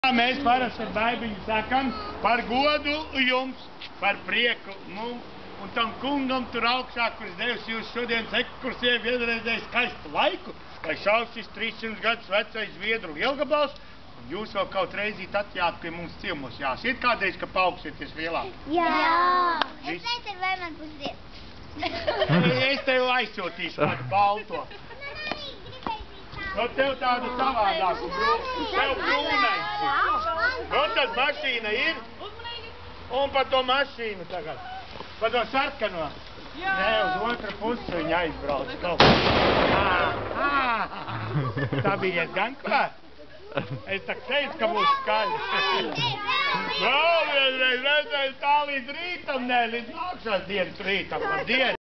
Mēs parasti ar Baibiņu sakam par godu jums, par prieku mums un tam kungam tur augšā, kurš devis jūs šodienas ekskursijai vienreizēju skaistu laiku, lai šaus šis 300 gadus vecais Zviedru lielgabals, un jūs vēl kaut reizīt atjāt pie mums ciemos. Jā, šķiet kādreiz, ka paaugstieties lielāk? Jā! Es nezinu, vai man būs dievs. Es tev aizsūtīšu kādu balto. Nu, tev tādu savādāku brūnu. Tev brūnais. Nu, tad mašīna ir. Un pa to mašīnu tagad. Pa to sarkano. Nē, uz otru pusi viņa aizbrauc kaut. Tā bija gan klāt. Es tak teicu, ka būs skaļi. Vēl vienreiz redzēju tā līdz rītam, ne, līdz nākšās dienas rītam. Labdien!